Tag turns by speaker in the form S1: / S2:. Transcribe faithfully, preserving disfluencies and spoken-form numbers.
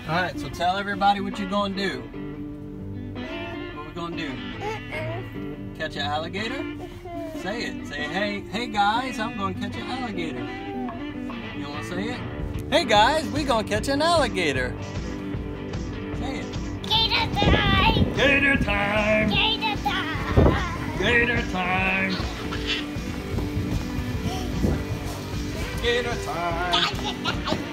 S1: Alright, so tell everybody what you're gonna do. What we gonna do? Catch an alligator? Say it. Say, hey, hey guys, I'm gonna catch an alligator. You wanna say it? Hey guys, we gonna catch an alligator. Say it.
S2: Gator time!
S1: Gator time!
S2: Gator time!
S1: Gator time! Gator time!